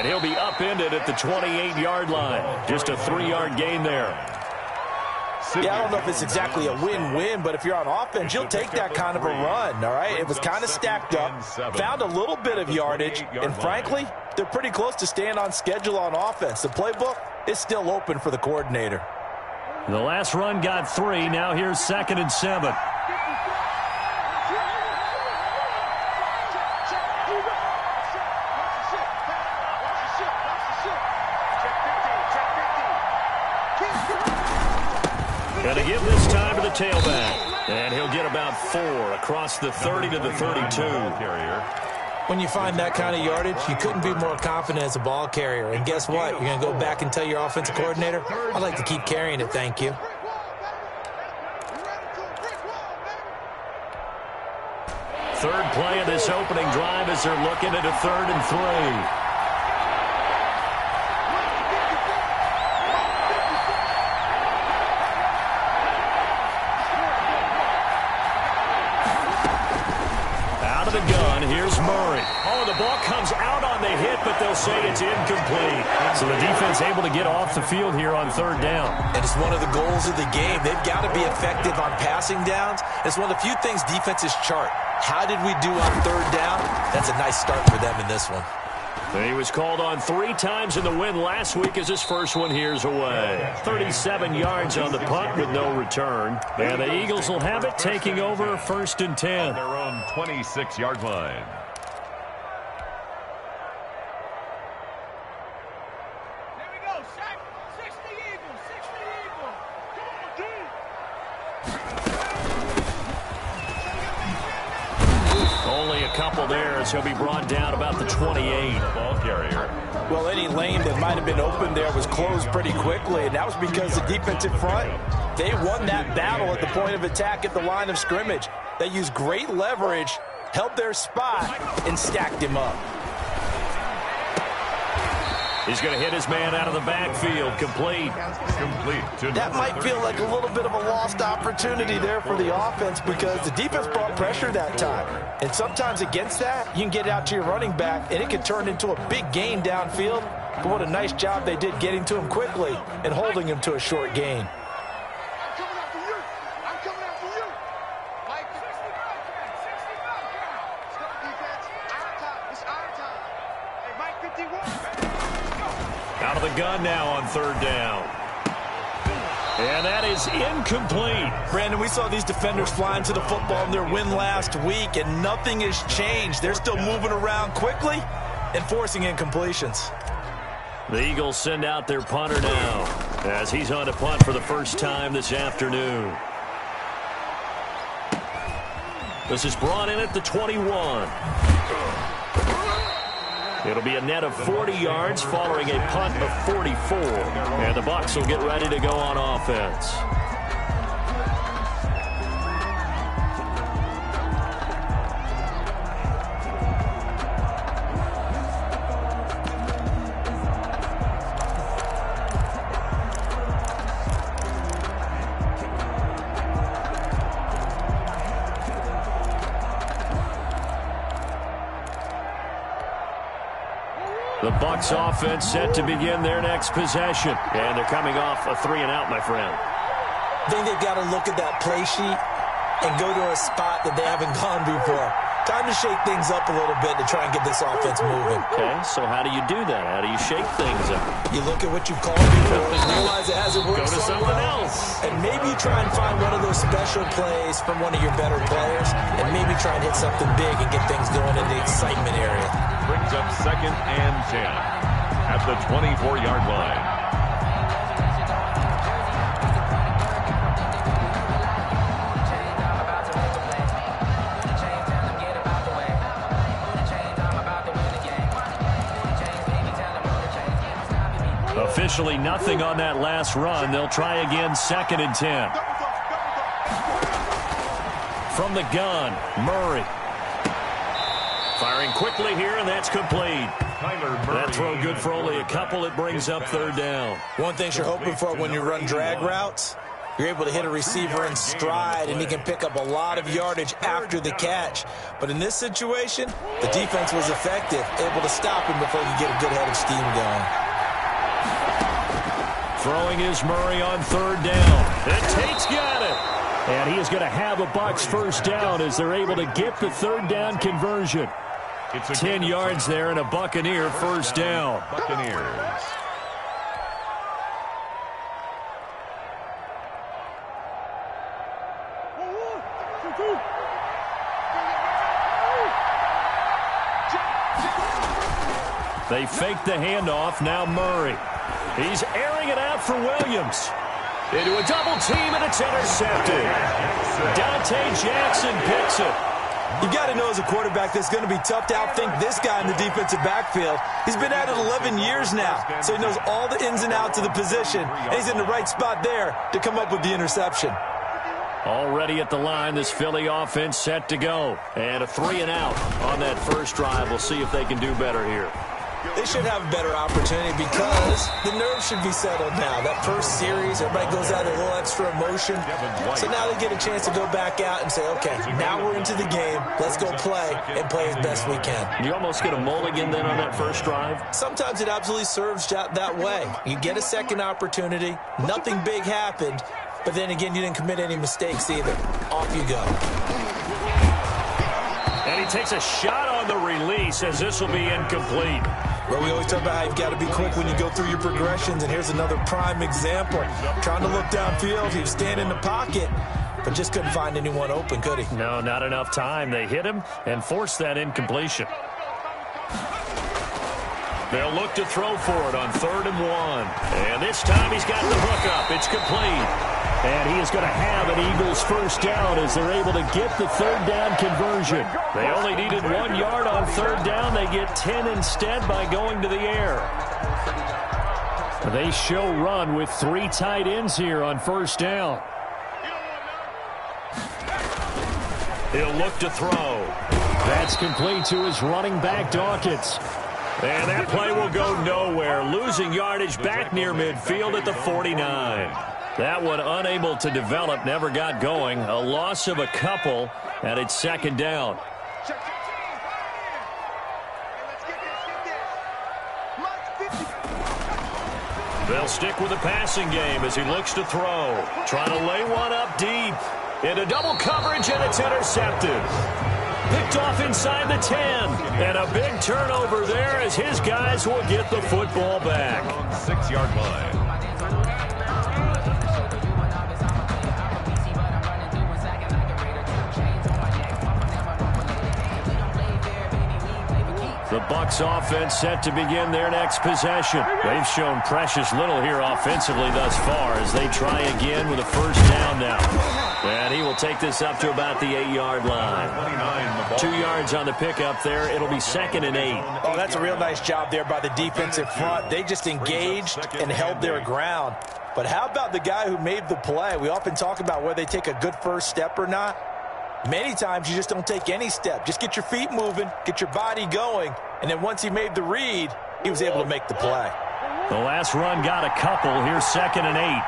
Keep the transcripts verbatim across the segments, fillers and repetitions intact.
And he'll be upended at the twenty-eight yard line. Just a three-yard gain there. Yeah, I don't know if it's exactly a win-win, but if you're on offense, you'll take that kind of a run, all right? It was kind of stacked up, found a little bit of yardage, and frankly, they're pretty close to staying on schedule on offense. The playbook is still open for the coordinator. The last run got three. Now here's second and seven. Going to give this time to the tailback. And he'll get about four across the thirty to the thirty-two. When you find that kind of yardage, you couldn't be more confident as a ball carrier. And guess what? You're going to go back and tell your offensive coordinator, I'd like to keep carrying it, thank you. Third play of this opening drive as they're looking at a third and three. The gun. Here's Murray. Oh, the ball comes out on the hit, but they'll say it's incomplete. So the defense able to get off the field here on third down. And it's one of the goals of the game. They've got to be effective on passing downs. It's one of the few things defenses chart. How did we do on third down? That's a nice start for them in this one. He was called on three times in the win last week as his first one here's away. thirty-seven yards on the punt with no return. And the Eagles will have it, taking over first and ten. On their own twenty-six yard line. There we go, Shaq. Six the Eagles. Six the Eagles. Come on, Only a couple there as he'll be brought down about the twenty-eight. Ball carrier. Well, any lane that might have been open there was closed pretty quickly, and that was because the defensive front, they won that battle at the point of attack at the line of scrimmage. They used great leverage, held their spot, and stacked him up. He's going to hit his man out of the backfield. Complete. Complete. That might feel like a little bit of a lost opportunity there for the offense because the defense brought pressure that time. And sometimes against that, you can get out to your running back, and it can turn into a big gain downfield. But what a nice job they did getting to him quickly and holding him to a short gain. I'm coming after you. I'm coming after you. Mike, sixty-five count. sixty-five count. Let's go, defense. Our time. It's our time. Hey, Mike, fifty-one. Out of the gun now on third down. And that is incomplete. Brandon, we saw these defenders flying to the football in their win last week, and nothing has changed. They're still moving around quickly and forcing incompletions. The Eagles send out their punter now as he's on to punt for the first time this afternoon. This is brought in at the twenty-one. It'll be a net of forty yards following a punt of forty-four. And the Bucs will get ready to go on offense. The Bucs offense set to begin their next possession. And they're coming off a three and out, my friend. I think they've got to look at that play sheet and go to a spot that they haven't gone before. Time to shake things up a little bit to try and get this offense moving. Okay, so how do you do that? How do you shake things up? You look at what you've called before and realize it hasn't worked Go to so something well. else. And maybe you try and find one of those special plays from one of your better players and maybe try and hit something big and get things going in the excitement area. Brings up second and ten at the twenty-four yard line. Officially nothing on that last run. They'll try again second and ten. From the gun, Murray. Firing quickly here, and that's complete. That throw good for only a couple. It brings up third down. One thing you're hoping for when you run drag routes You're able to hit a receiver in stride, and he can pick up a lot of yardage after the catch. But in this situation, the defense was effective, able to stop him before he could get a good head of steam going. Throwing is Murray on third down. And Tate's got it. And he is going to have a Bucs first down as they're able to get the third down conversion. Ten yards there and a Buccaneer first down. Buccaneers. They fake the handoff. Now Murray. He's airing it out for Williams. Into a double team, and it's intercepted. Dante Jackson picks it. You got to know as a quarterback that's going to be tough to outthink this guy in the defensive backfield. He's been at it eleven years now, so he knows all the ins and outs of the position, and he's in the right spot there to come up with the interception. Already at the line, this Philly offense set to go. And a three and out on that first drive. We'll see if they can do better here. They should have a better opportunity because the nerves should be settled now. That first series, everybody goes out with a little extra emotion. So now they get a chance to go back out and say, okay, now we're into the game. Let's go play and play as best we can. You almost get a mulligan then on that first drive? Sometimes it absolutely serves that way. You get a second opportunity. Nothing big happened. But then again, you didn't commit any mistakes either. Off you go. And he takes a shot on the release as this will be incomplete. Well, we always talk about how you've got to be quick when you go through your progressions, and here's another prime example. Trying to look downfield, he was standing in the pocket, but just couldn't find anyone open, could he? No, not enough time. They hit him and forced that incompletion. They'll look to throw for it on third and one. And this time he's got the hook up. It's complete. And he is going to have an Eagles first down as they're able to get the third down conversion. They only needed one yard on third down. They get ten instead by going to the air. They show run with three tight ends here on first down. He'll look to throw. That's complete to his running back, Dawkins. And that play will go nowhere. Losing yardage back near midfield at the forty-nine. That one unable to develop, never got going. A loss of a couple, and it's second down. They'll stick with the passing game as he looks to throw. Trying to lay one up deep. Into double coverage, and it's intercepted. Picked off inside the ten. And a big turnover there as his guys will get the football back. Six-yard line. The Bucs offense set to begin their next possession. They've shown precious little here offensively thus far as they try again with a first down now. And he will take this up to about the eight-yard line. Two yards on the pickup there. It'll be second and eight. Oh, that's a real nice job there by the defensive front. They just engaged and held their ground. But how about the guy who made the play? We often talk about whether they take a good first step or not. Many times you just don't take any step. Just get your feet moving, get your body going, and then once he made the read, he was able to make the play. The last run got a couple. Here's second and eight.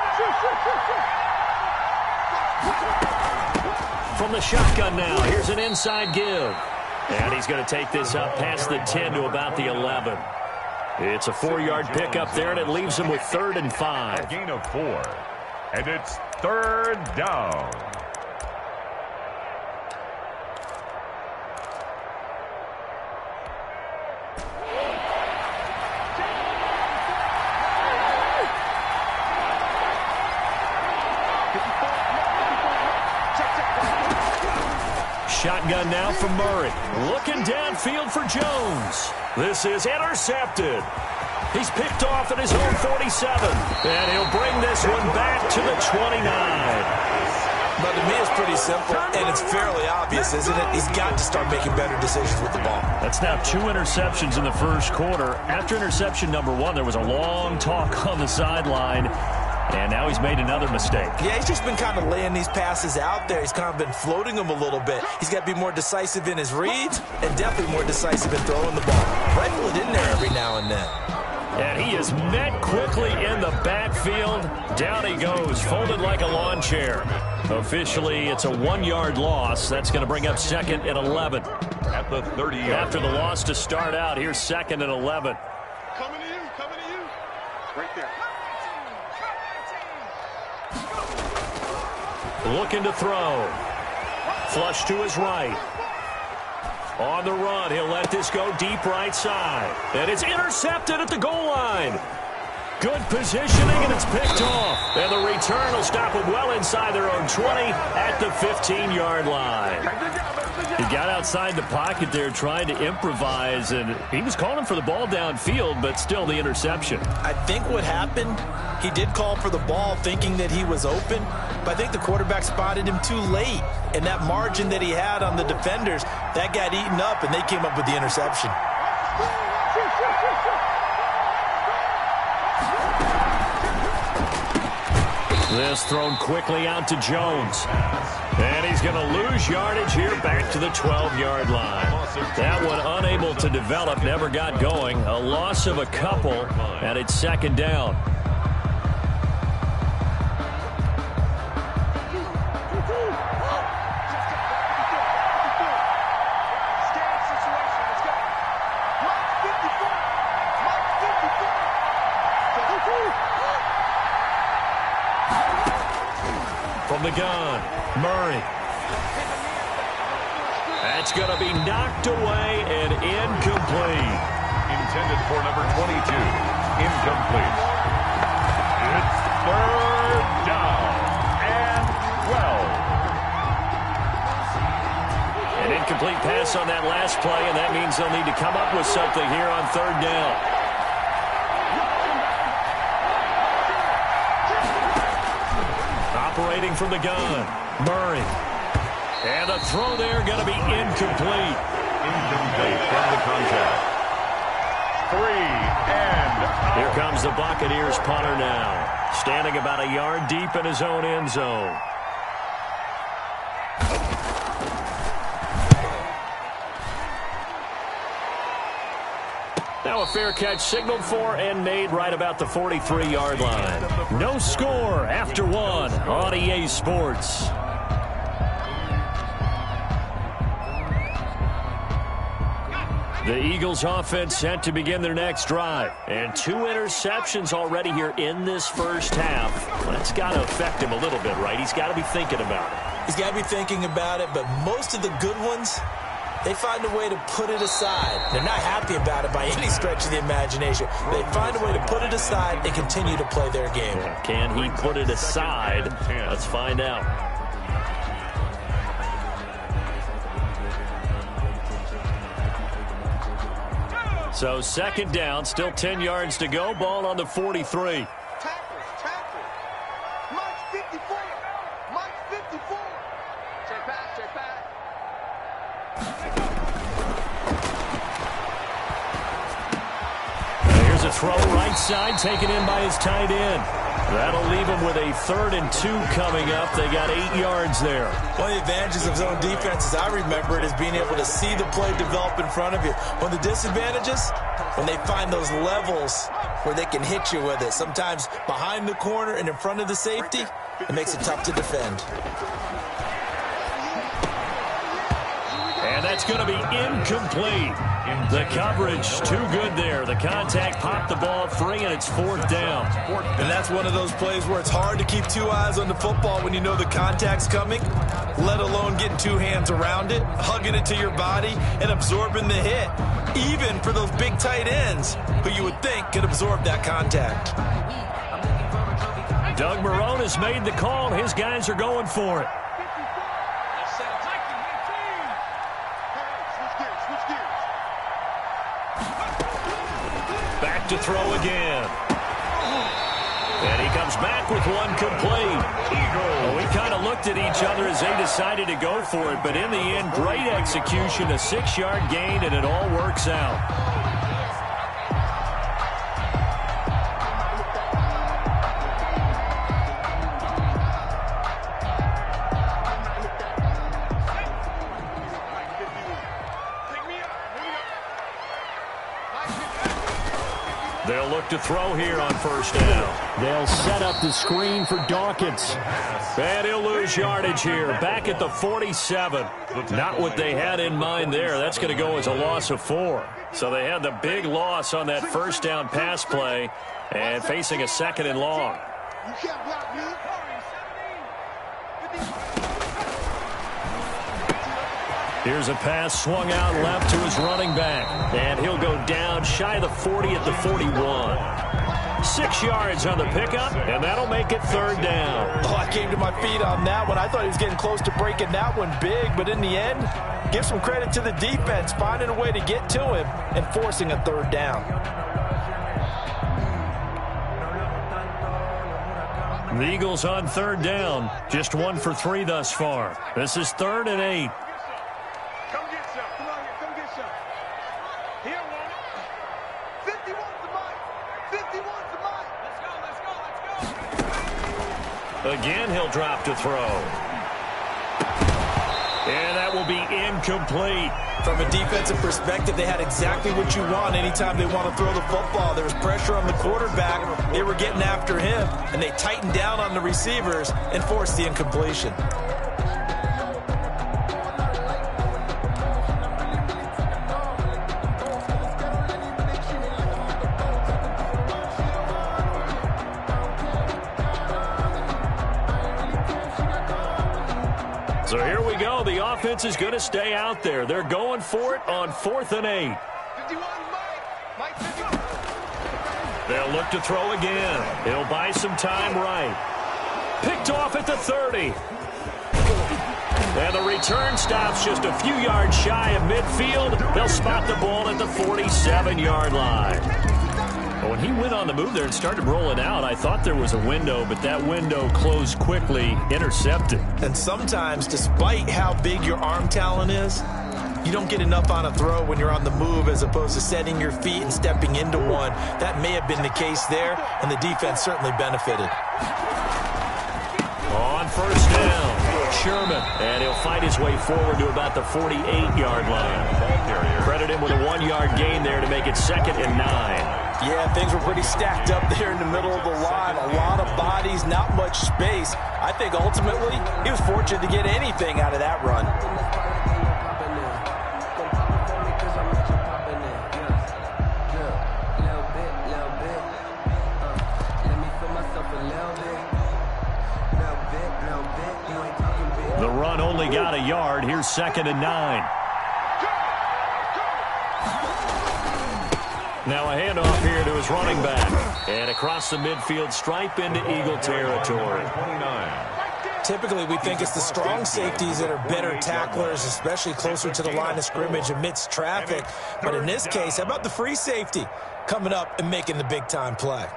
From the shotgun now, here's an inside give. And he's going to take this up past the ten to about the eleven. It's a four-yard pickup there, and it leaves him with third and five. A gain of four. And it's third down. Shotgun now from Murray. Looking downfield for Jones. This is intercepted. He's picked off at his own forty-seven. And he'll bring this one back to the twenty-nine. But to me, it's pretty simple, and it's fairly obvious, isn't it? He's got to start making better decisions with the ball. That's now two interceptions in the first quarter. After interception number one, there was a long talk on the sideline. And now he's made another mistake. Yeah, he's just been kind of laying these passes out there. He's kind of been floating them a little bit. He's got to be more decisive in his reads and definitely more decisive in throwing the ball. Rifle it in there every now and then. And he is met quickly in the backfield. Down he goes, folded like a lawn chair. Officially, it's a one-yard loss. That's going to bring up second and eleven. At the thirty yard After the loss to start out, here's second and eleven. Coming to you, coming to you. Right there. Looking to throw. Flush to his right. On the run, he'll let this go deep right side. And it's intercepted at the goal line. Good positioning, and it's picked off. And the return will stop them well inside their own twenty at the fifteen-yard line. He got outside the pocket there trying to improvise, and he was calling for the ball downfield, but still the interception. I think what happened, he did call for the ball thinking that he was open, but I think the quarterback spotted him too late. And that margin that he had on the defenders, that got eaten up, and they came up with the interception. This thrown quickly out to Jones. And he's going to lose yardage here back to the twelve-yard line. That one unable to develop, never got going. A loss of a couple, and it's second down. From the gun, Murray. That's going to be knocked away and incomplete. intended for number twenty-two. Incomplete. It's third down and twelve. An incomplete pass on that last play, and that means they'll need to come up with something here on third down. Operating from the gun, Murray. And a throw there going to be incomplete. Incomplete from the contact. Three and out. Here comes the Buccaneers punter now, standing about a yard deep in his own end zone. Now a fair catch signaled for and made right about the forty-three-yard line. No score after one on E A Sports. The Eagles offense set to begin their next drive. And two interceptions already here in this first half. That's got to affect him a little bit, right? He's got to be thinking about it. He's got to be thinking about it, but most of the good ones, they find a way to put it aside. They're not happy about it by any stretch of the imagination. They find a way to put it aside and continue to play their game. Can he put it aside? Let's find out. So second down, still ten yards to go. Ball on the forty-three. Tackle, tackle. Mike fifty-four. Mike fifty-four. Check back, check back. Here's a throw right side, taken in by his tight end. That'll leave him with a third and two coming up. They got eight yards there. One of the advantages of zone defense, as I remember it, is being able to see the play develop in front of you. One of the disadvantages, when they find those levels where they can hit you with it. Sometimes behind the corner and in front of the safety, it makes it tough to defend. And that's going to be incomplete. The coverage too good there. The contact popped the ball free, and it's fourth down. And that's one of those plays where it's hard to keep two eyes on the football when you know the contact's coming, let alone getting two hands around it, hugging it to your body, and absorbing the hit, even for those big tight ends who you would think could absorb that contact. Doug Marrone has made the call. His guys are going for it. Back to throw again. And he comes back with one complete. Well, we kind of looked at each other as they decided to go for it, but in the end, great execution, a six-yard gain, and it all works out. They'll look look to throw here on first down. They'll set up the screen for Dawkins. And he'll lose yardage here. Back at the forty-seven. Not what they had in mind there. That's going to go as a loss of four. So they had the big loss on that first down pass play and facing a second and long. You can't block me. Here's a pass swung out left to his running back. And he'll go down shy of the forty at the forty-one. Six yards on the pickup, and that'll make it third down. Oh, I came to my feet on that one. I thought he was getting close to breaking that one big, but in the end, give some credit to the defense, finding a way to get to him and forcing a third down. The Eagles on third down, just one for three thus far. This is third and eight. Come get some. Come on here. Come get some. Here, one. fifty-one's the mic. fifty-one's the mic. Let's go, let's go, let's go. Again, he'll drop to throw. And that will be incomplete. From a defensive perspective, they had exactly what you want anytime they want to throw the football. There was pressure on the quarterback. They were getting after him, and they tightened down on the receivers and forced the incompletion. So here we go. The offense is going to stay out there. They're going for it on fourth and eight. fifty-one, Mike. Mike, fifty-one. They'll look to throw again. He'll buy some time right. Picked off at the thirty. And the return stops just a few yards shy of midfield. They'll spot the ball at the forty-seven-yard line. When he went on the move there and started rolling out, I thought there was a window, but that window closed quickly, intercepted. And sometimes, despite how big your arm talent is, you don't get enough on a throw when you're on the move as opposed to setting your feet and stepping into one. That may have been the case there, and the defense certainly benefited. On first down, Sherman, and he'll fight his way forward to about the forty-eight-yard line. Credit him with a one-yard gain there to make it second and nine. Yeah, things were pretty stacked up there in the middle of the line. A lot of bodies, not much space. I think ultimately he was fortunate to get anything out of that run. The run only got a yard. Here's second and nine. Now a handoff here to his running back. And across the midfield stripe into Eagle territory. Typically, we think it's the strong safeties that are better tacklers, especially closer to the line of scrimmage amidst traffic. But in this case, how about the free safety coming up and making the big-time play?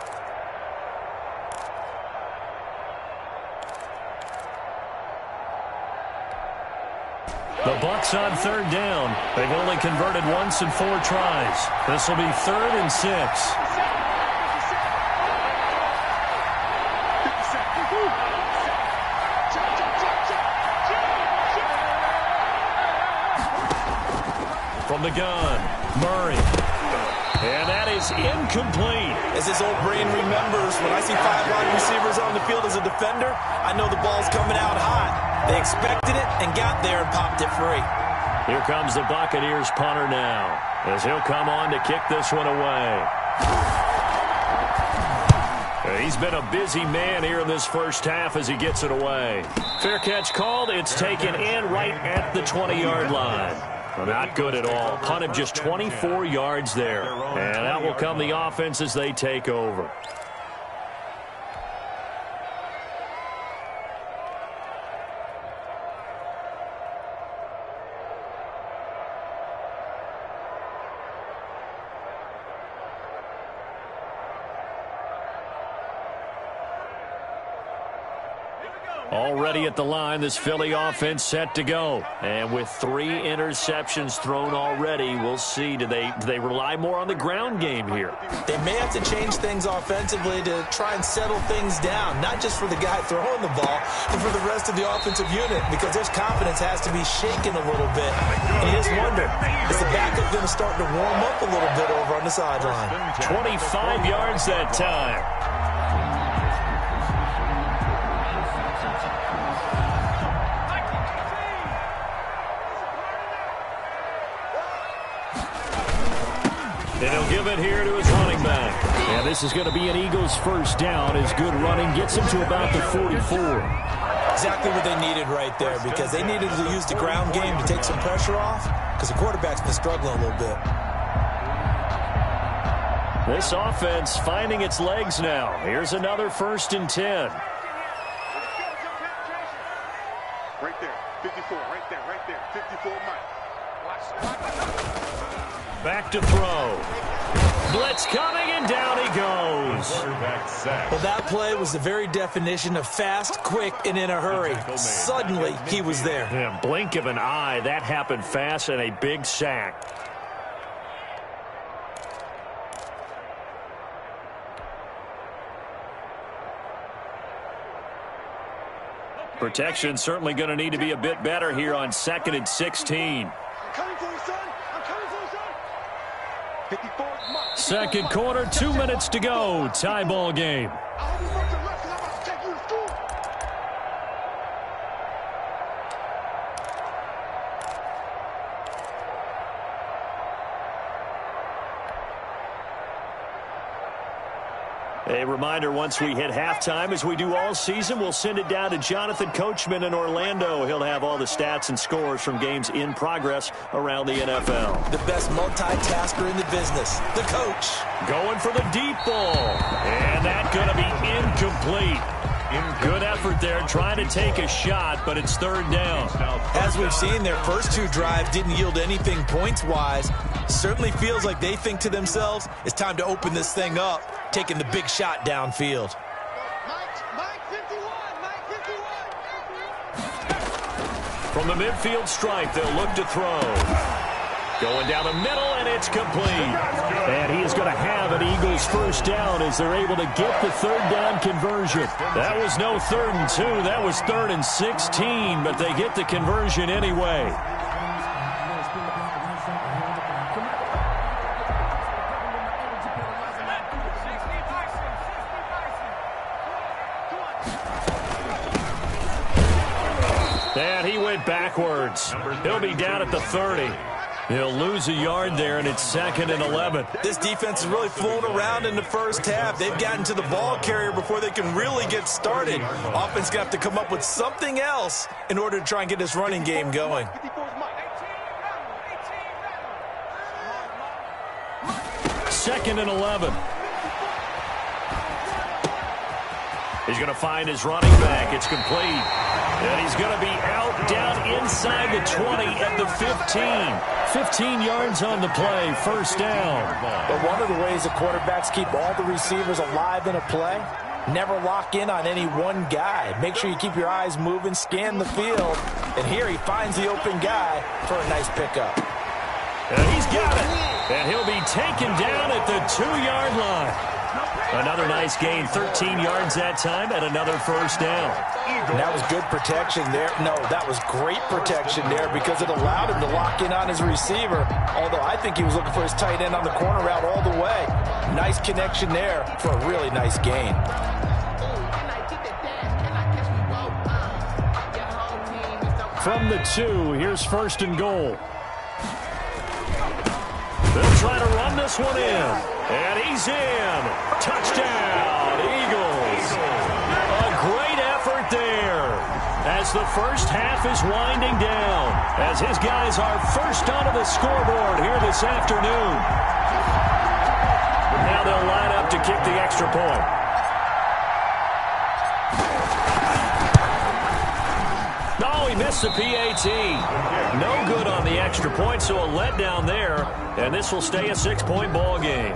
The Bucs on third down. They've only converted once in four tries. This will be third and six. From the gun, Murray. And that is incomplete. As his old brain remembers, when I see five wide receivers on the field as a defender, I know the ball's coming out hot. They expected it and got there and popped it free. Here comes the Buccaneers punter now, as he'll come on to kick this one away. He's been a busy man here in this first half as he gets it away. Fair catch called. It's taken in right at the twenty-yard line. Not good at all. Punted just twenty-four yards there. And out will come the offense as they take over. Here we go. Already at the line, this Philly offense set to go. And with three interceptions thrown already, we'll see. Do they, do they rely more on the ground game here? They may have to change things offensively to try and settle things down, not just for the guy throwing the ball, but for the rest of the offensive unit, because their confidence has to be shaken a little bit. And you just wonder, is the backup going to start to warm up a little bit over on the sideline? twenty-five yards that time. And he'll give it here to his running back. And this is going to be an Eagles first down as good running gets him to about the forty-four. Exactly what they needed right there, because they needed to use the ground game to take some pressure off, because the quarterback's been struggling a little bit. This offense finding its legs now. Here's another first and ten. Right there, fifty-four, right there, right there, fifty-four, Mike. Watch. Back to throw. Blitz coming, and down he goes. Well, that play was the very definition of fast, quick, and in a hurry. Suddenly, he was there. Yeah, blink of an eye. That happened fast, and a big sack. Protection certainly going to need to be a bit better here on second and sixteen. I'm coming for you, son. I'm coming for you, son. fifty-four, Mike. Second quarter, two minutes to go. Tie ball game. I hope you work the left, because I'm about to take you to school. A reminder, once we hit halftime, as we do all season, we'll send it down to Jonathan Coachman in Orlando. He'll have all the stats and scores from games in progress around the N F L. The best multitasker in the business, the coach. Going for the deep ball. And that's going to be incomplete. Good effort there, trying to take a shot, but it's third down. As we've seen, their first two drives didn't yield anything points-wise. Certainly feels like they think to themselves, it's time to open this thing up, taking the big shot downfield. Mike, Mike fifty-one, Mike fifty-one. From the midfield stripe, they'll look to throw. Going down the middle, and it's complete. And he is going to have an Eagles first down as they're able to get the third down conversion. That was no third and two. That was third and sixteen, but they get the conversion anyway. And he went backwards. He'll be down at the thirty. He'll lose a yard there, and it's second and eleven. This defense has really flown around in the first half. They've gotten to the ball carrier before they can really get started. Offense got to come up with something else in order to try and get this running game going. Second and eleven. He's going to find his running back. It's complete. And he's going to be out down inside the twenty at the fifteen. fifteen yards on the play, first down. But one of the ways the quarterbacks keep all the receivers alive in a play, never lock in on any one guy. Make sure you keep your eyes moving, scan the field. And here he finds the open guy for a nice pickup. And he's got it. And he'll be taken down at the two-yard line. Another nice gain, thirteen yards that time, and another first down. And that was good protection there. No, that was great protection there because it allowed him to lock in on his receiver, although I think he was looking for his tight end on the corner route all the way. Nice connection there for a really nice gain. From the two, here's first and goal. They'll try to run this one in. And he's in. Touchdown, Eagles. A great effort there as the first half is winding down, as his guys are first onto the scoreboard here this afternoon. Now they'll line up to kick the extra point. Oh, he missed the P A T. No good on the extra point, so a letdown there, and this will stay a six-point ball game.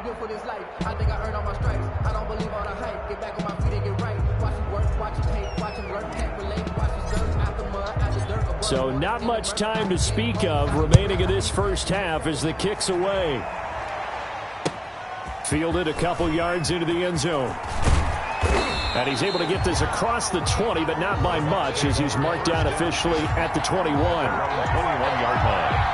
built for this life. I think I earned all my stripes. I don't believe all the hype. Get back on my feet and get right. Watch him work, watch him hate, watch him work, can't relate. Watch his dirt, after mud, after dirt. So not much time to speak of remaining in this first half as the kick's away. Fielded a couple yards into the end zone. And he's able to get this across the twenty, but not by much, as he's marked down officially at the twenty-one. twenty-one-yard line.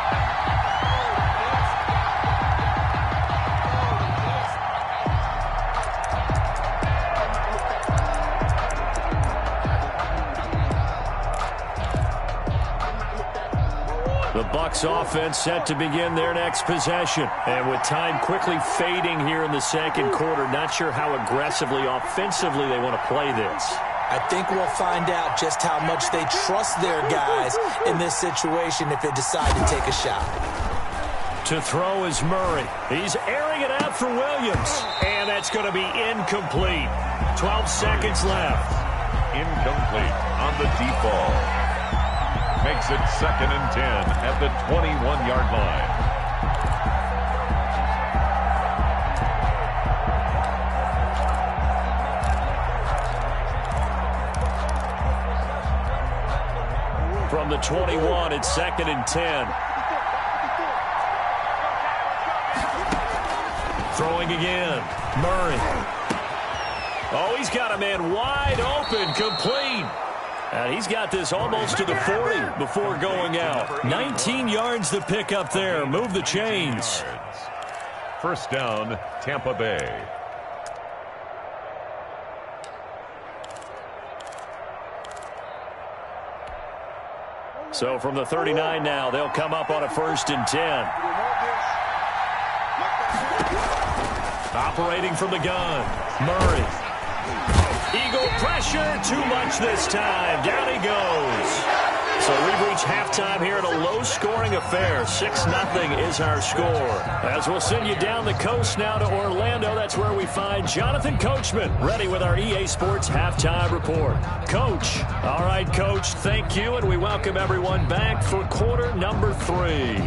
The Bucs offense set to begin their next possession. And with time quickly fading here in the second quarter, not sure how aggressively, offensively they want to play this. I think we'll find out just how much they trust their guys in this situation if they decide to take a shot. To throw is Murray. He's airing it out for Williams. And that's going to be incomplete. twelve seconds left. Incomplete on the deep ball. Makes it second and ten at the twenty-one-yard line. From the twenty-one, it's second and ten. Throwing again. Murray. Oh, he's got a man wide open, complete. And he's got this almost to the forty before going out. nineteen yards to pick up there. Move the chains. First down, Tampa Bay. So from the thirty-nine now, they'll come up on a first and ten. Operating from the gun, Murray. Eagle pressure, too much this time. Down he goes. So we've reached halftime here in a low-scoring affair. six nothing is our score. As we'll send you down the coast now to Orlando, that's where we find Jonathan Coachman, ready with our E A Sports Halftime Report. Coach. All right, Coach, thank you, and we welcome everyone back for quarter number three.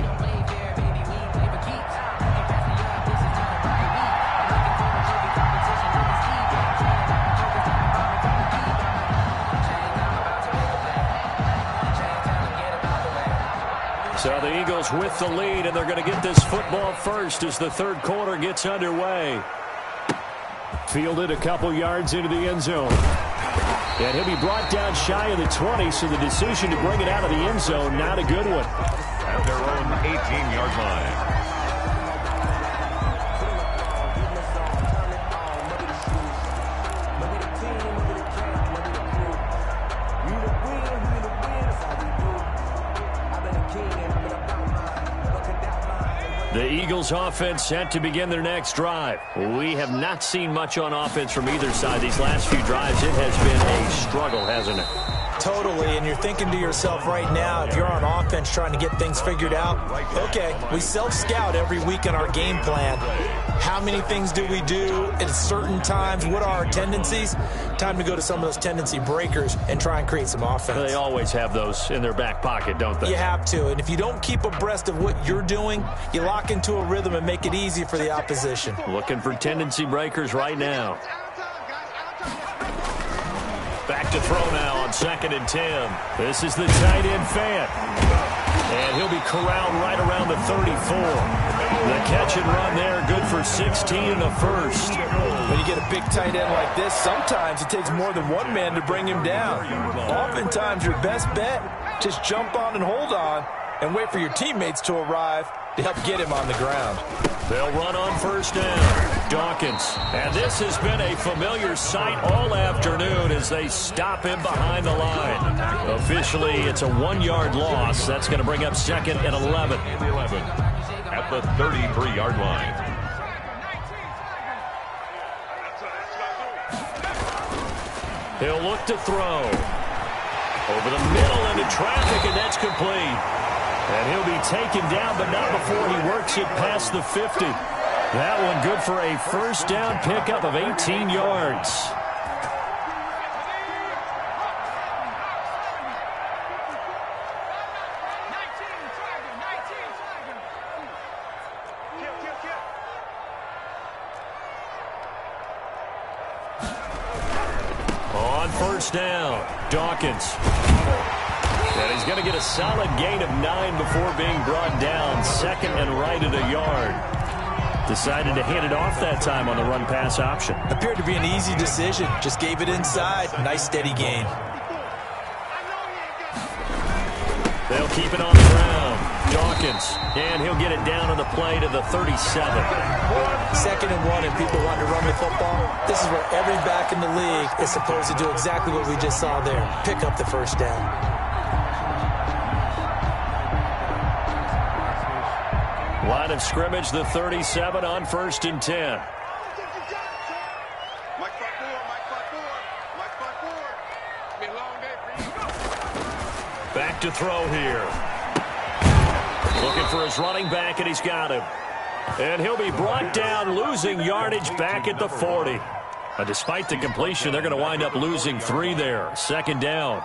So the Eagles with the lead, and they're going to get this football first as the third quarter gets underway. Fielded a couple yards into the end zone. And he'll be brought down shy of the twenty, so the decision to bring it out of the end zone, not a good one. At their own eighteen-yard line. The Eagles offense set to begin their next drive. We have not seen much on offense from either side these last few drives. It has been a struggle, hasn't it? Totally, and you're thinking to yourself right now, if you're on offense trying to get things figured out, okay, we self-scout every week in our game plan. How many things do we do at certain times? What are our tendencies? Time to go to some of those tendency breakers and try and create some offense. They always have those in their back pocket, don't they? You have to, and if you don't keep abreast of what you're doing, you lock into a rhythm and make it easy for the opposition. Looking for tendency breakers right now. Back to throw now on second and ten. This is the tight end Fant. And he'll be corralled right around the thirty-four. The catch and run there, good for sixteen and a first. When you get a big tight end like this, sometimes it takes more than one man to bring him down. Oftentimes, your best bet, just jump on and hold on and wait for your teammates to arrive to help get him on the ground. They'll run on first down. Dawkins. And this has been a familiar sight all afternoon as they stop him behind the line. Officially, it's a one-yard loss. That's going to bring up second and eleven. eleven at the thirty-three-yard line. He'll look to throw. Over the middle into traffic, and that's complete. And he'll be taken down, but not before he works it past the fifty. That one good for a first down pickup of eighteen yards. first down. Dawkins. And he's going to get a solid gain of nine before being brought down. Second and right at a yard. Decided to hand it off that time on the run-pass option. Appeared to be an easy decision. Just gave it inside. Nice steady gain. They'll keep it on the ground. Dawkins. And he'll get it down on the play to the thirty-seven. Second and one and people want to run the football. This is where every back in the league is supposed to do exactly what we just saw there. Pick up the first down. Line of scrimmage, the thirty-seven on first and ten. Back to throw here. Looking for his running back, and he's got him. And he'll be brought down, losing yardage back at the forty. Uh, despite the completion, they're going to wind up losing three there. Second down.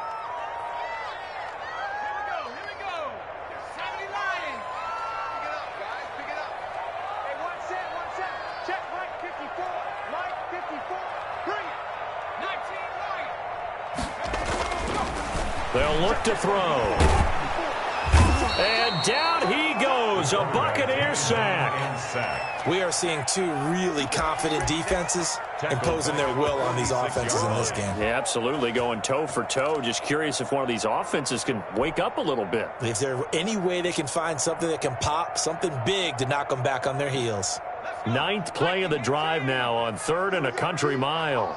They'll look to throw. And down he goes. A Buccaneer sack. We are seeing two really confident defenses imposing their will on these offenses in this game. Yeah, absolutely. Going toe for toe. Just curious if one of these offenses can wake up a little bit. If there's any way they can find something that can pop, something big to knock them back on their heels. Ninth play of the drive now on third and a country mile.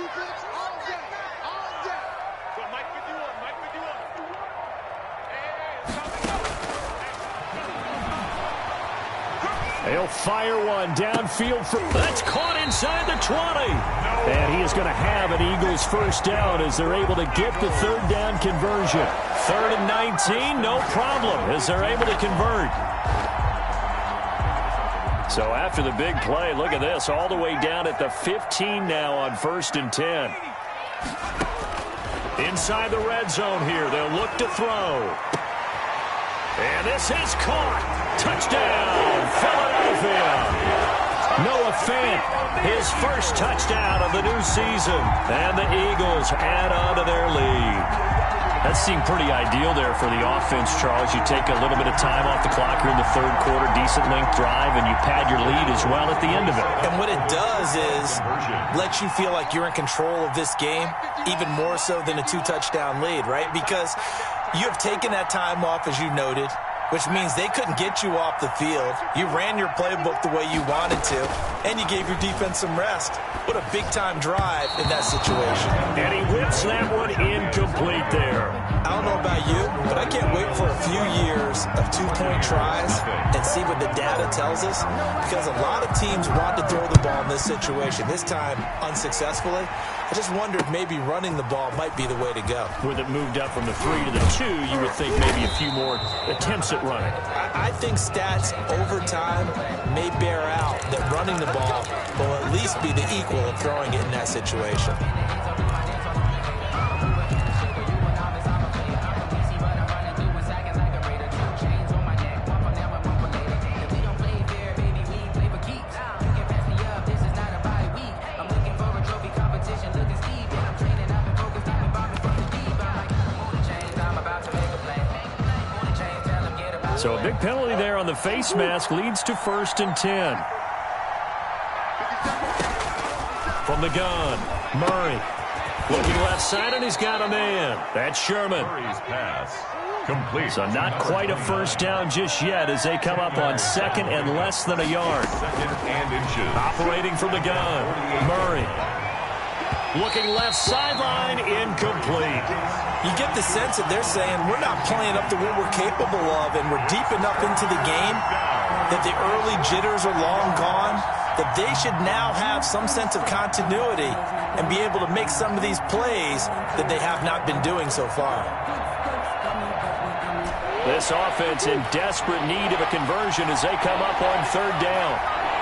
He'll fire one downfield. For, that's caught inside the twenty. And he is going to have an Eagles first down as they're able to get the third down conversion. Third and nineteen, no problem as they're able to convert. So after the big play, look at this, all the way down at the fifteen now on first and ten. Inside the red zone here, they'll look to throw. And this is caught. Touchdown, Philadelphia. Noah Fant, his first touchdown of the new season. And the Eagles add on to their lead. That seemed pretty ideal there for the offense, Charles. You take a little bit of time off the clock here in the third quarter, decent length drive, and you pad your lead as well at the end of it. And what it does is let you feel like you're in control of this game, even more so than a two-touchdown lead, right? Because you have taken that time off, as you noted, which means they couldn't get you off the field. You ran your playbook the way you wanted to, and you gave your defense some rest. What a big-time drive in that situation. And he whips that one incomplete there. I don't know about you, but I can't wait for a few years of two-point tries and see what the data tells us, because a lot of teams want to throw the ball in this situation. This time, unsuccessfully. I just wondered maybe running the ball might be the way to go. With it moved up from the three to the two, you would think maybe a few more attempts at running. I, I think stats over time may bear out that running the ball will at least be the equal of throwing it in that situation. So a big penalty there on the face mask leads to first and ten. From the gun, Murray. Looking left side, and he's got a man. That's Sherman. Murray's pass complete. So not quite a first down just yet as they come up on second and less than a yard. Second and inches. Operating from the gun, Murray. Looking left sideline, incomplete. You get the sense that they're saying we're not playing up to what we're capable of, and we're deep enough into the game that the early jitters are long gone, that they should now have some sense of continuity and be able to make some of these plays that they have not been doing so far. This offense in desperate need of a conversion as they come up on third down.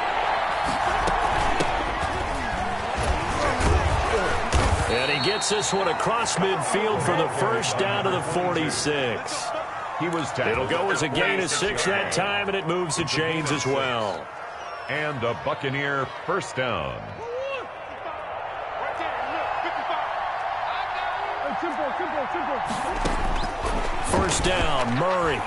And he gets this one across midfield for the first down to the forty-six. He was It'll go as a gain of six that time, and it moves the chains as well. And a Buccaneer first down. First down, Murray.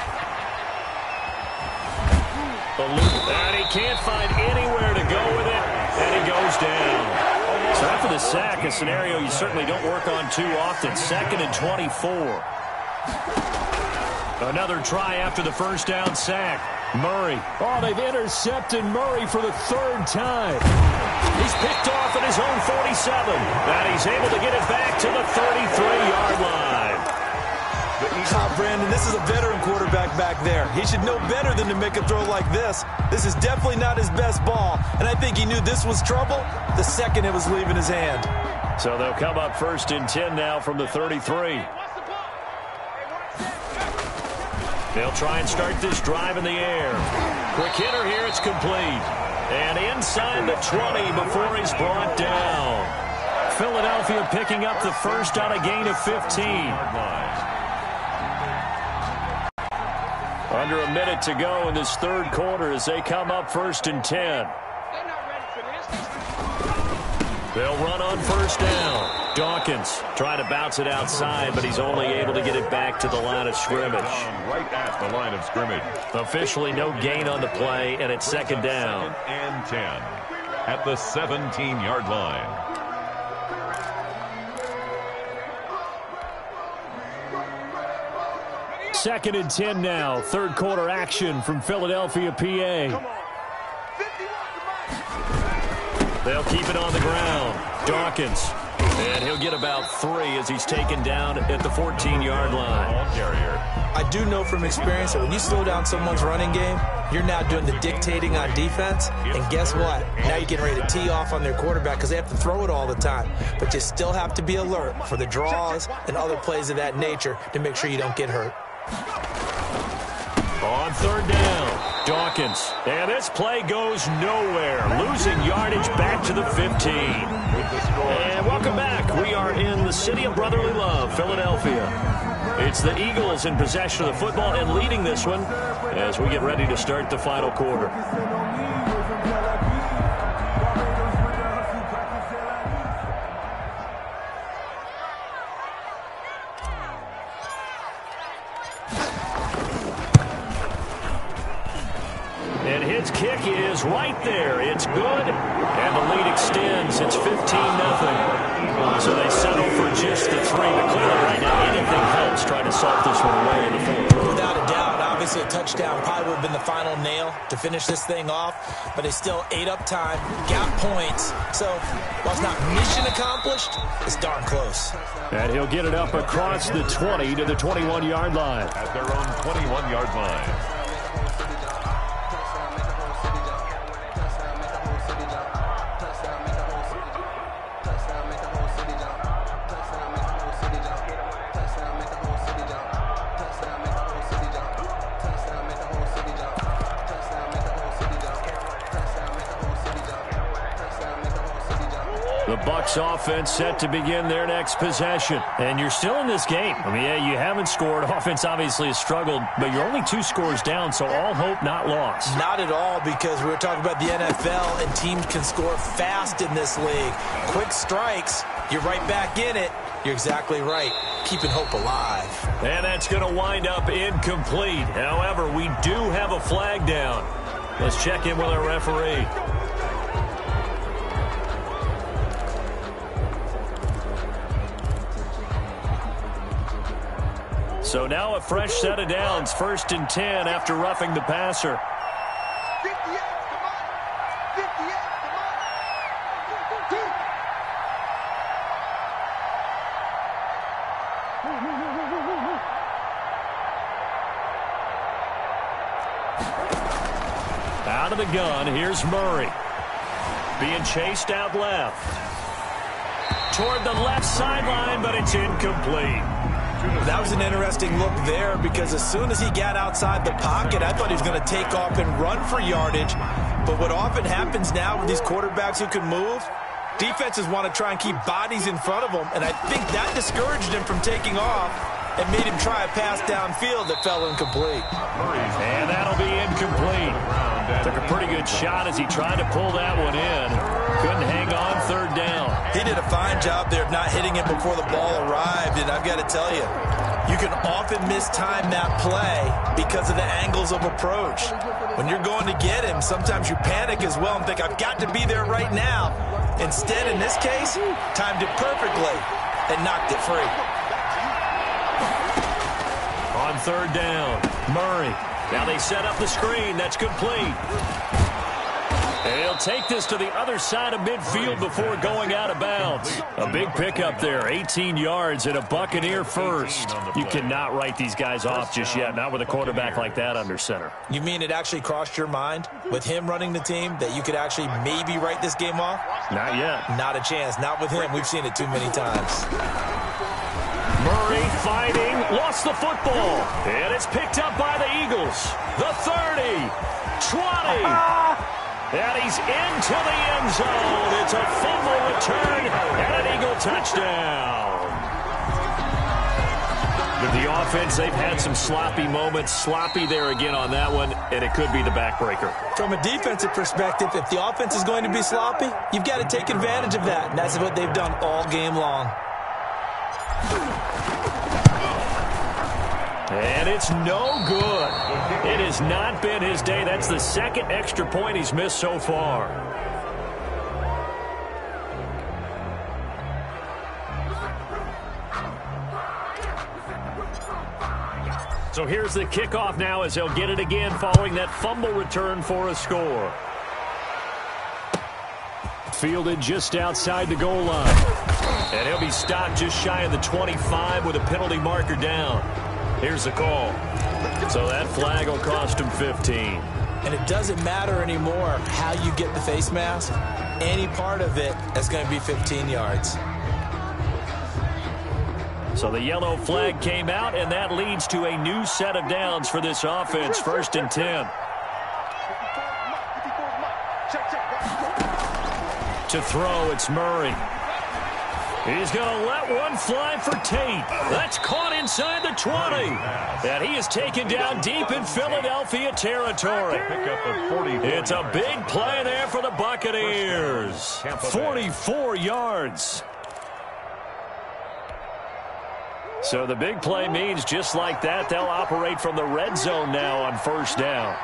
And he can't find anywhere to go with it, and he goes down. So after the sack, a scenario you certainly don't work on too often. Second and twenty-four. Another try after the first down sack. Murray. Oh, they've intercepted Murray for the third time. He's picked off at his own forty-seven, and he's able to get it back to the thirty-three-yard line. Oh, Brandon, this is a veteran quarterback back there. He should know better than to make a throw like this. This is definitely not his best ball, and I think he knew this was trouble the second it was leaving his hand. So they'll come up first and ten now from the thirty-three. They'll try and start this drive in the air. Quick hitter here, it's complete. And inside the twenty before he's brought down. Philadelphia picking up the first on a gain of fifteen. Under a minute to go in this third quarter as they come up first and ten. They'll run on first down. Dawkins trying to bounce it outside, but he's only able to get it back to the line of scrimmage. Right at the line of scrimmage. Officially no gain on the play, and it's second down. Second and ten at the seventeen-yard line. Second and ten now. Third quarter action from Philadelphia, P A. They'll keep it on the ground. Dawkins. And he'll get about three as he's taken down at the fourteen-yard line. I do know from experience that when you slow down someone's running game, you're now doing the dictating on defense. And guess what? Now you're getting ready to tee off on their quarterback because they have to throw it all the time. But you still have to be alert for the draws and other plays of that nature to make sure you don't get hurt. On third down, Dawkins. And this play goes nowhere. Losing yardage back to the fifteen. And welcome back. We are in the city of brotherly love, Philadelphia. It's the Eagles in possession of the football and leading this one as we get ready to start the final quarter. And his kick is right there. It's good, and the lead extends. It's fifteen nothing. So they settle for just the three. But clearly right now, anything helps trying to salt this one away in the fourth. Without a doubt, obviously a touchdown probably would have been the final nail to finish this thing off. But they still ate up time, got points. So while it's not mission accomplished, it's darn close. And he'll get it up across the twenty to the twenty-one-yard line. At their own twenty-one-yard line. The Bucs offense set to begin their next possession. And you're still in this game. I mean, yeah, you haven't scored. Offense obviously has struggled, but you're only two scores down, so all hope not lost. Not at all, because we were talking about the N F L, and teams can score fast in this league. Quick strikes, you're right back in it. You're exactly right. Keeping hope alive. And that's going to wind up incomplete. However, we do have a flag down. Let's check in with our referee. So now a fresh set of downs, first and ten after roughing the passer. Out of the gun, here's Murray. Being chased out left. Toward the left sideline, but it's incomplete. That was an interesting look there because as soon as he got outside the pocket, I thought he was going to take off and run for yardage. But what often happens now with these quarterbacks who can move, defenses want to try and keep bodies in front of them, and I think that discouraged him from taking off and made him try a pass downfield that fell incomplete. And that'll be incomplete. Took a pretty good shot as he tried to pull that one in. Couldn't hang on third down. He did a fine job there of not hitting it before the ball arrived, and I've got to tell you, you can often mistime that play because of the angles of approach. When you're going to get him, sometimes you panic as well and think, I've got to be there right now. Instead, in this case, timed it perfectly and knocked it free. On third down, Murray. Now they set up the screen. That's complete. And he'll take this to the other side of midfield before going out of bounds. A big pickup there, eighteen yards and a Buccaneer first. You cannot write these guys off just yet, not with a quarterback like that under center. You mean it actually crossed your mind with him running the team that you could actually maybe write this game off? Not yet. Not a chance. Not with him. We've seen it too many times. Murray fighting, lost the football, and it's picked up by the Eagles. The thirty, twenty, and he's into the end zone. It's a fumble return and an Eagle touchdown. With the offense, they've had some sloppy moments. Sloppy there again on that one, and it could be the backbreaker. From a defensive perspective, if the offense is going to be sloppy, you've got to take advantage of that, and that's what they've done all game long. And it's no good. It has not been his day. That's the second extra point he's missed so far. So here's the kickoff now as he'll get it again following that fumble return for a score. Fielded just outside the goal line. And he'll be stopped just shy of the twenty-five with a penalty marker down. Here's the call. So that flag will cost him fifteen. And it doesn't matter anymore how you get the face mask. Any part of it is going to be fifteen yards. So the yellow flag came out, and that leads to a new set of downs for this offense. First and ten. To throw, it's Murray. He's going to let one fly for Tate. That's caught inside the twenty. And he is taken down deep in Philadelphia territory. It's a big play there for the Buccaneers. forty-four yards. So the big play means just like that, they'll operate from the red zone now on first down.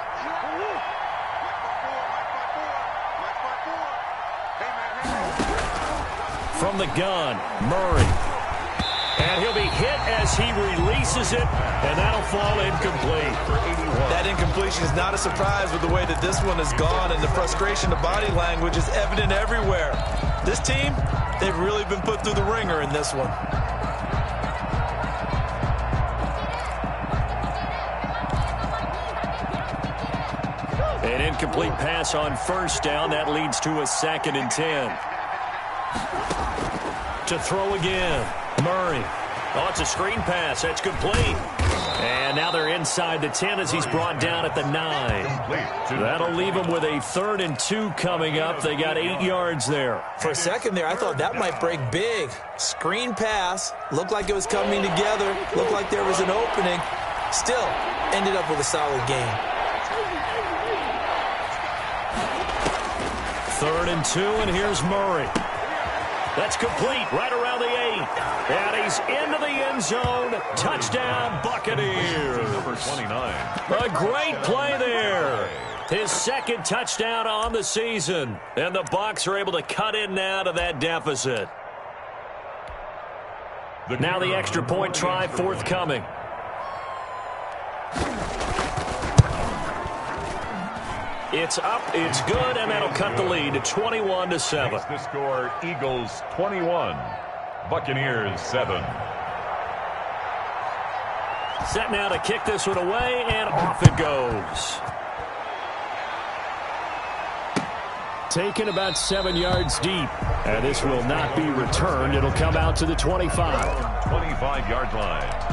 From the gun, Murray. And he'll be hit as he releases it, and that'll fall incomplete. That incompletion is not a surprise with the way that this one has gone, and the frustration of body language is evident everywhere. This team, they've really been put through the ringer in this one. An incomplete pass on first down. That leads to a second and ten. To throw again, Murray. Oh, it's a screen pass. That's complete. And now they're inside the ten as he's brought down at the nine. That'll leave them with a third and two coming up. They got eight yards there. For a second there, I thought that might break big. Screen pass. Looked like it was coming together. Looked like there was an opening. Still, ended up with a solid game. Third and two, and here's Murray. That's complete right around the eight. And he's into the end zone. Touchdown, Buccaneers. Number twenty-nine. A great play there. His second touchdown on the season. And the Bucs are able to cut in now to that deficit. Now the extra point try forthcoming. It's up, it's good, and that'll cut the lead to twenty-one to seven. The score, Eagles twenty-one, Buccaneers seven. Set now to kick this one away, and off it goes. Taken about seven yards deep, and this will not be returned. It'll come out to the twenty-five. twenty-five-yard line.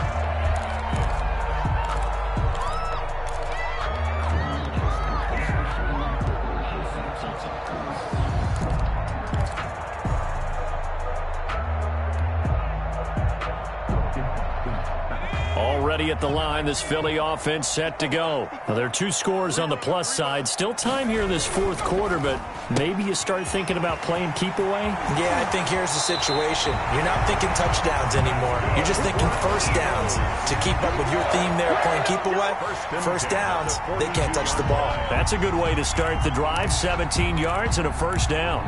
at the line. This Philly offense set to go. Now, there are two scores on the plus side. Still time here in this fourth quarter, but maybe you start thinking about playing keep away? Yeah, I think here's the situation. You're not thinking touchdowns anymore. You're just thinking first downs. To keep up with your theme there, playing keep away, first downs, they can't touch the ball. That's a good way to start the drive. seventeen yards and a first down.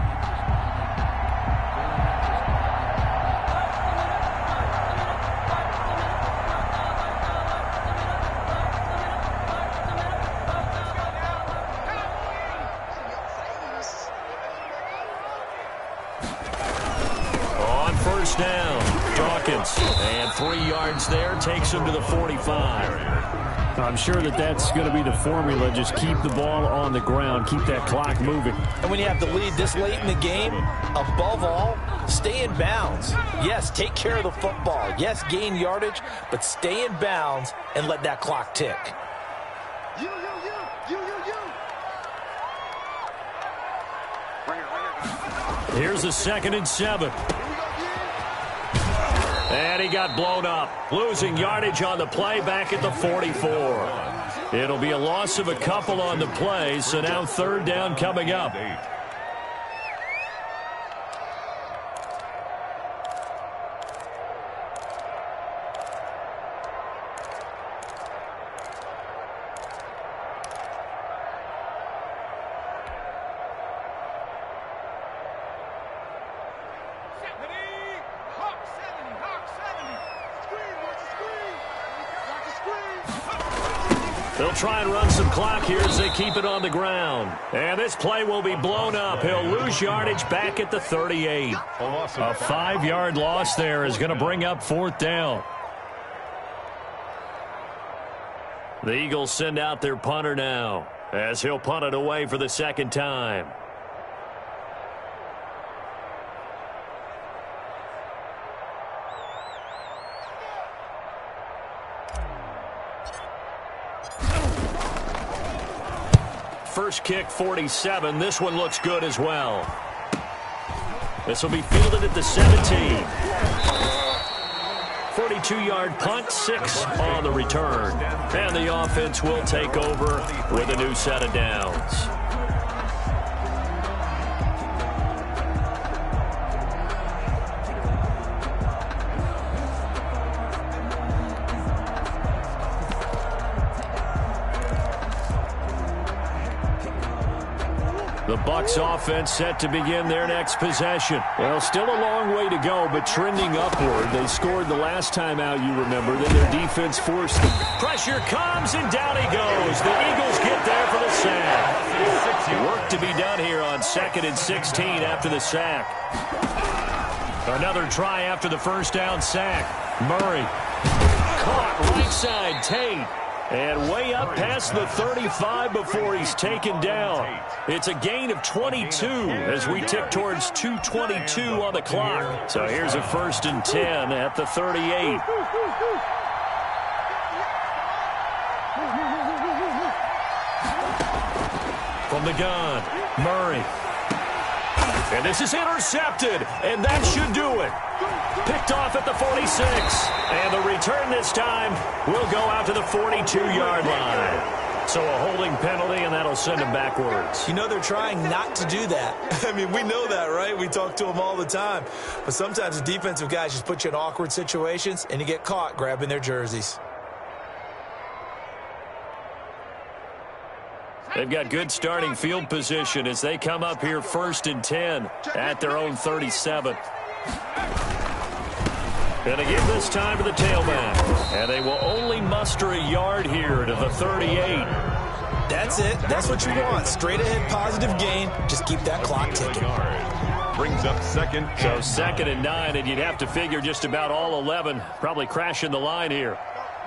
Down, Dawkins, and three yards there, takes him to the forty-five. I'm sure that that's going to be the formula. Just keep the ball on the ground, keep that clock moving. And when you have the lead this late in the game, above all, stay in bounds. Yes, take care of the football. Yes, gain yardage, but stay in bounds and let that clock tick. You, you, you, you, you, you. Here's a second and seven. And he got blown up. Losing yardage on the play back at the forty-four. It'll be a loss of a couple on the play, so now third down coming up. They'll try and run some clock here as they keep it on the ground. And this play will be blown up. He'll lose yardage back at the thirty-eight. A five-yard loss there is going to bring up fourth down. The Eagles send out their punter now as he'll punt it away for the second time. First kick, forty-seven. This one looks good as well. This will be fielded at the seventeen. forty-two-yard punt, six on the return. And the offense will take over with a new set of downs. The Bucs offense set to begin their next possession. Well, still a long way to go, but trending upward. They scored the last time out, you remember. Then their defense forced them. Pressure comes, and down he goes. The Eagles get there for the sack. Work to be done here on second and sixteen after the sack. Another try after the first down sack. Murray. Caught right side, Tate. And way up past the thirty-five before he's taken down. It's a gain of twenty-two as we tick towards two twenty-two on the clock. So here's a first and ten at the thirty-eight. From the gun, Murray. And this is intercepted, and that should do it. Picked off at the forty-six. And the return this time will go out to the forty-two-yard line. So a holding penalty, and that'll send him backwards. You know they're trying not to do that. I mean, we know that, right? We talk to them all the time. But sometimes the defensive guys just put you in awkward situations, and you get caught grabbing their jerseys. They've got good starting field position as they come up here first and ten at their own thirty-seven. And again this time to the tailback. And they will only muster a yard here to the thirty-eight. That's it. That's what you want. Straight ahead positive gain. Just keep that clock ticking. Brings up second. So second and nine, and you'd have to figure just about all eleven probably crashing the line here.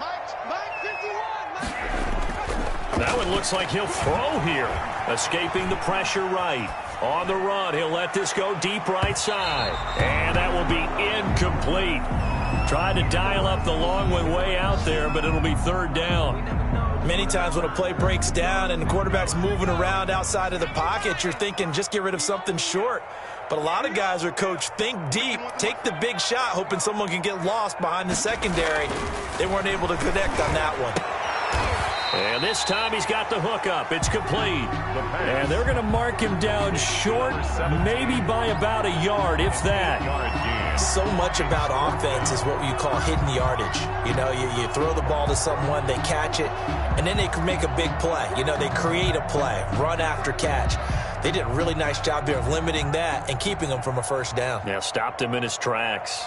That one looks like he'll throw here. Escaping the pressure right. On the run, he'll let this go deep right side. And that will be incomplete. Tried to dial up the long one way out there, but it'll be third down. Many times when a play breaks down and the quarterback's moving around outside of the pocket, you're thinking just get rid of something short. But a lot of guys are coached, think deep, take the big shot, hoping someone can get lost behind the secondary. They weren't able to connect on that one. And this time he's got the hook up. It's complete. And they're going to mark him down short, maybe by about a yard, if that. So much about offense is what you call hidden yardage. You know, you, you throw the ball to someone, they catch it, and then they can make a big play. You know, they create a play, run after catch. They did a really nice job there of limiting that and keeping him from a first down. Yeah, stopped him in his tracks.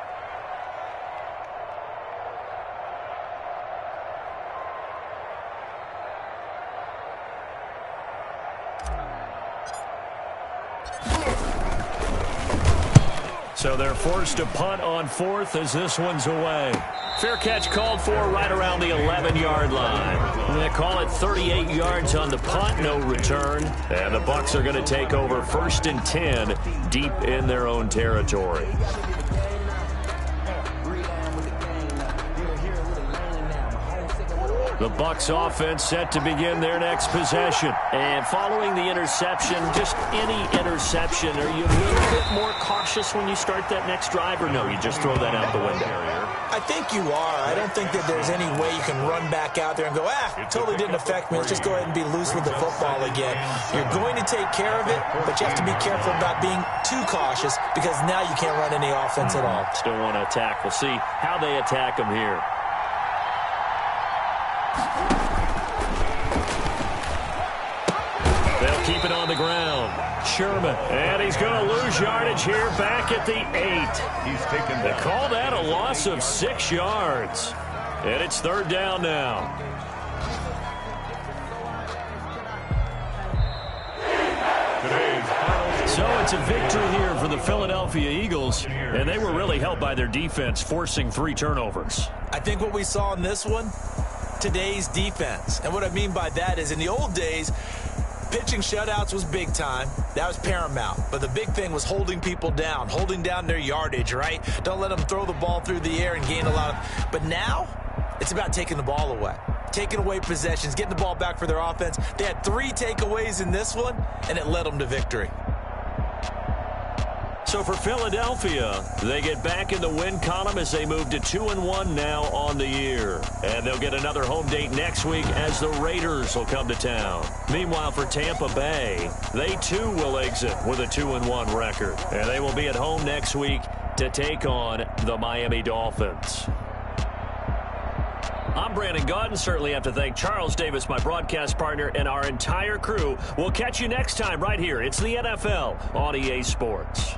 So they're forced to punt on fourth as this one's away. Fair catch called for right around the eleven-yard line. They call it thirty-eight yards on the punt, no return. And the Bucs are going to take over first and ten deep in their own territory. The Bucs offense set to begin their next possession. And following the interception, just any interception, are you a little bit more cautious when you start that next drive, or no, you just throw that out the window? I think you are. I don't think that there's any way you can run back out there and go, ah, totally didn't affect me. Let's just go ahead and be loose with the football again. You're going to take care of it, but you have to be careful about being too cautious because now you can't run any offense at all. Still want to attack. We'll see how they attack them here. They'll keep it on the ground. Sherman. And he's going to lose yardage here back at the eight. He's taken They call that a loss of six yards. And it's third down now. So it's a victory here for the Philadelphia Eagles, and they were really helped by their defense, forcing three turnovers. I think what we saw in this one, today's defense. And what I mean by that is in the old days, pitching shutouts was big time. That was paramount. But the big thing was holding people down, holding down their yardage, right? Don't let them throw the ball through the air and gain a lot of... But now, it's about taking the ball away. Taking away possessions, getting the ball back for their offense. They had three takeaways in this one, and it led them to victory. So for Philadelphia, they get back in the win column as they move to two and one now on the year. And they'll get another home date next week as the Raiders will come to town. Meanwhile, for Tampa Bay, they too will exit with a two and one record. And they will be at home next week to take on the Miami Dolphins. I'm Brandon Gaudin. Certainly have to thank Charles Davis, my broadcast partner, and our entire crew. We'll catch you next time right here. It's the N F L on E A Sports.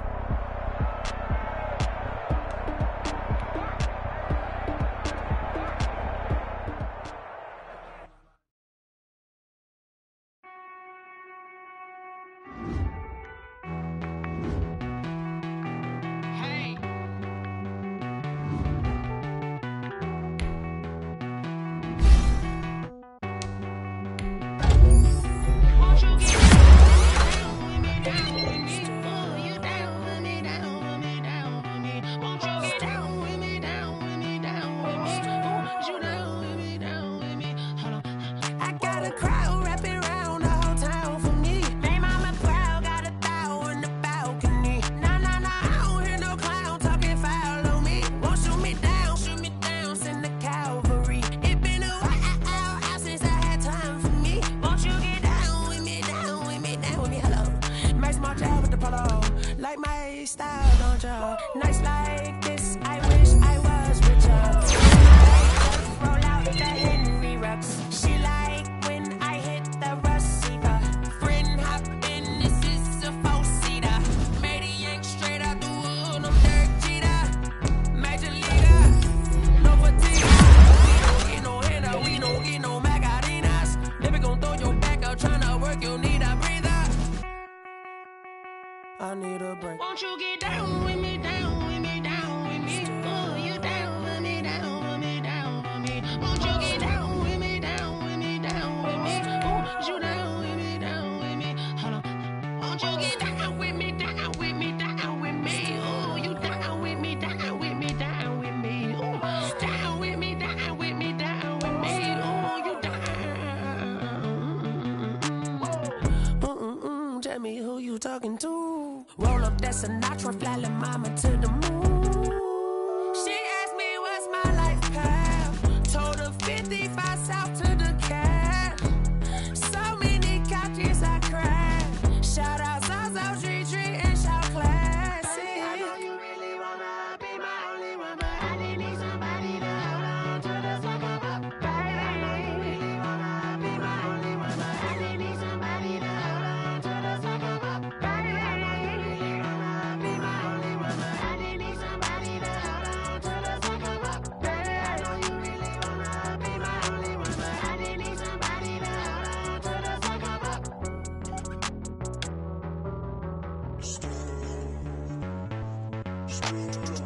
Tell me who you talking to. Roll up that's a natural flying mama to the moon. She asked me what's my life path. Told her fifty-five south to the cat. So many couches I cried. Shout out Zazo, Tree Tree, and shout classic. I know you really wanna be my only one, but I didn't need somebody to hold on to the sucker up, baby. I know you really wanna be my only one, but I didn't need somebody to hold on to the sucker up, baby. I know you really wanna be my only one, but I didn't need somebody to hold on to the sucker up, baby. I know you really wanna be my only one, but I didn't need somebody to hold on to the sucker up. Still, still.